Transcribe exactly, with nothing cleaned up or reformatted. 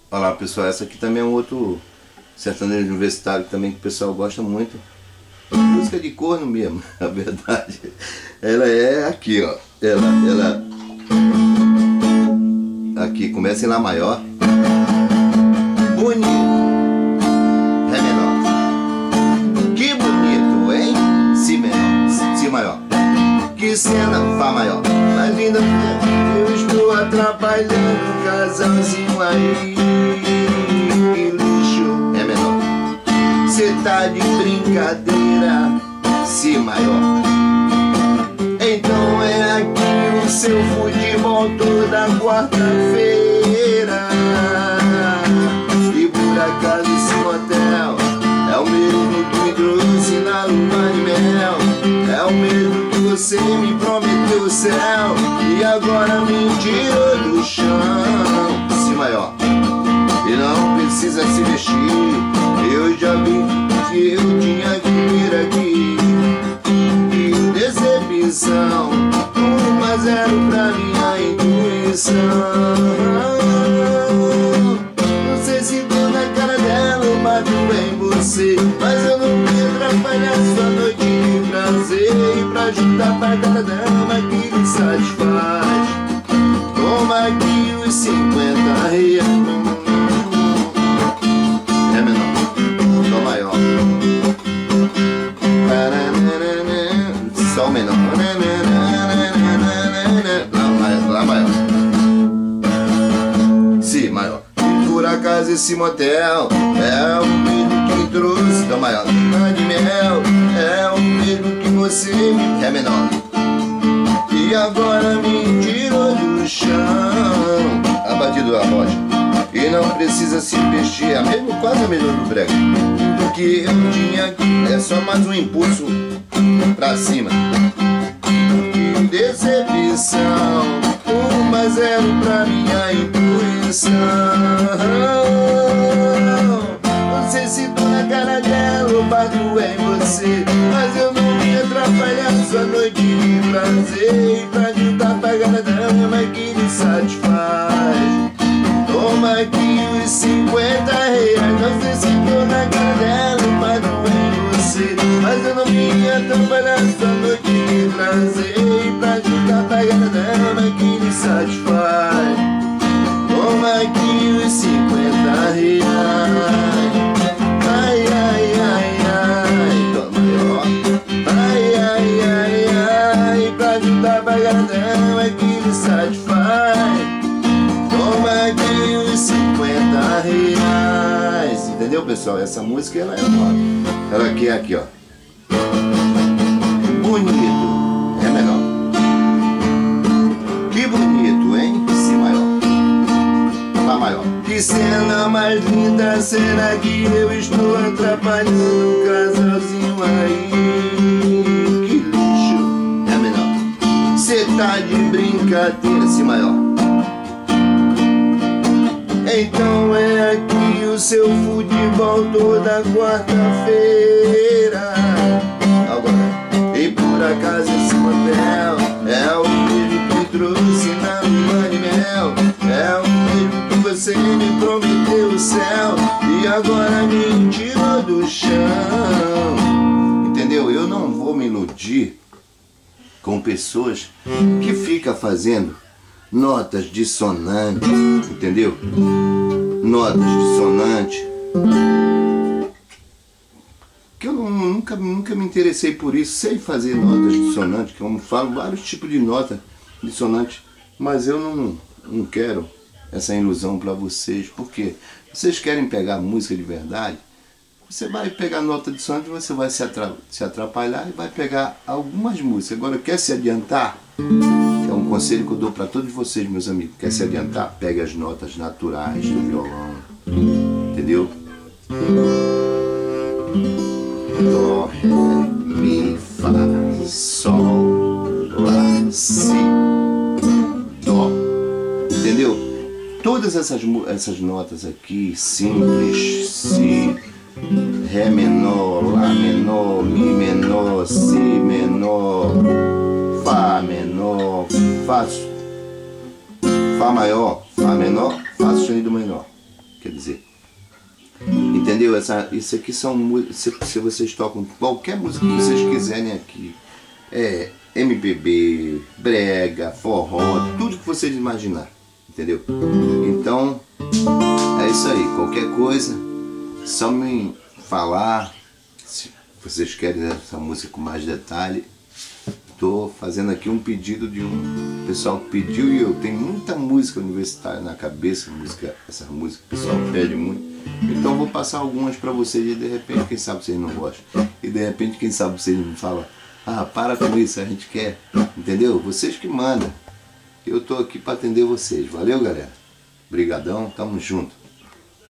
Olha lá, pessoal, essa aqui também é um outro sertanejo universitário também que o pessoal gosta muito. Música de corno mesmo, a verdade. Ela é aqui, ó. Ela, ela... Aqui, começa em Lá maior. Bonito. Ré menor. Que bonito, hein? Si menor. Si maior. Que cena, Fá maior. Mas linda, eu estou atrapalhando um casalzinho aí. Que lixo. Ré menor. Cê tá de brincadeira. Si maior. Então é aqui o seu futebol toda quarta-feira. E por acaso esse motel é o mesmo que me trouxe na lua de mel. É o mesmo que você me prometeu o céu e agora me tirou do chão. Si maior. E não precisa se vestir, eu já vi que eu tinha que vir aqui. Que decepção, um a zero pra minha intuição. Não sei se tô na cara dela ou bato em você, mas eu não queria atrapalhar sua noite de prazer. E pra juntar pra cada dama que lhe satisfaz, toma aqui os cinquenta reais. É menor, Dó maior. Sol menor. Lá maior. Si maior. E por acaso esse motel é o mesmo que me trouxe Dó maior. Lua de mel é o mesmo que você me... Ré menor. E agora me tirou do chão. A batida da rocha. E não precisa se vestir, é mesmo, quase a mesma do brega. Do que eu tinha aqui, é só mais um impulso pra cima. Que decepção, um a zero pra minha intuição. Não sei se tô na cara dela ou bato em você, mas eu não me atrapalhar sua noite de prazer. E pra juntar pra cada dama que lhe satisfaz, toma aqui os cinquenta reais. Não sei se tô na cara dela ou bato em você, mas eu não me atrapalhar sua noite de prazer. E pra juntar pra cada dama que lhe satisfaz, toma aqui os cinquenta reais. Ai, ai, ai, ai, Dó maior. Ai, ai, ai, ai, pra juntar pra cada dama que lhe satisfaz, toma aqui os cinquenta reais. Entendeu, pessoal? Essa música ela é nova. Ela aqui é aqui, ó. Bonito. Ré menor. Que bonito, hein? Si maior. Fá maior. Que cena mais linda, será que eu estou atrapalhando um casalzinho aí? Que lixo. Ré menor. Cê tá de brincadeira. Si maior. Então é aqui o seu futebol toda quarta-feira. Agora, e por acaso esse motel é o mesmo que me trouxe na lua de mel. É o mesmo que você me prometeu o céu e agora me tirou do chão. Entendeu? Eu não vou me iludir com pessoas que ficam fazendo notas dissonantes, entendeu? Notas dissonantes. Que eu não, nunca, nunca me interessei por isso. Sei fazer notas dissonantes, que eu falo vários tipos de notas dissonantes, mas eu não, não quero essa ilusão para vocês, porque vocês querem pegar música de verdade. Você vai pegar nota dissonante, você vai se, atra se atrapalhar e vai pegar algumas músicas. Agora, quer se adiantar? É um conselho que eu dou para todos vocês, meus amigos. Quer se adiantar? Pegue as notas naturais do violão. Entendeu? Dó, Ré, Mi, Fá, Sol, Lá, Si, Dó. Entendeu? Todas essas, essas notas aqui, simples, Si, Ré menor, Lá menor, Mi menor, Si menor, Fá menor, Fá, Fá maior, Fá menor, Fá sustenido menor. quer dizer. Entendeu? Essa, isso aqui são músicas, se, se vocês tocam qualquer música que vocês quiserem aqui, é M P B, brega, forró, tudo que vocês imaginar, entendeu? Então, é isso aí, qualquer coisa, só me falar, se vocês querem essa música com mais detalhe. Estou fazendo aqui um pedido de um pessoal que pediu, e eu tenho muita música universitária na cabeça, música, essa música que o pessoal pede muito. Então vou passar algumas para vocês e de repente, quem sabe vocês não gostam. E de repente, quem sabe vocês não falam, ah, para com isso, a gente quer, entendeu? Vocês que mandam. Eu estou aqui para atender vocês. Valeu, galera. Brigadão, tamo junto.